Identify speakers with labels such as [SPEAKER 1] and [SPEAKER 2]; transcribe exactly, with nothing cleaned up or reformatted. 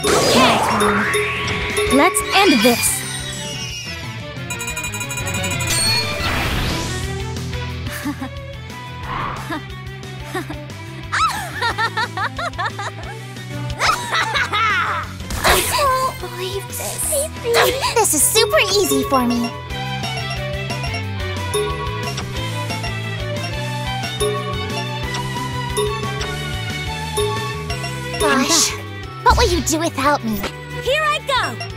[SPEAKER 1] Okay. Let's end this.
[SPEAKER 2] I can't believe this. This is super easy for me. Gosh, what will you do without me?
[SPEAKER 1] Here I go!